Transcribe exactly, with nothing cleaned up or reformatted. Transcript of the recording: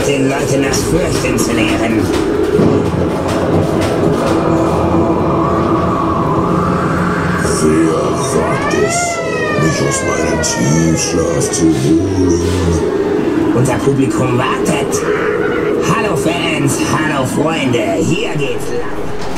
und den Leuten das Fürchten zu lehren. Wer wagt es, mich aus meinem Tiefschlaf zu holen? Unser Publikum wartet. Hallo Fans, hallo Freunde, hier geht's lang.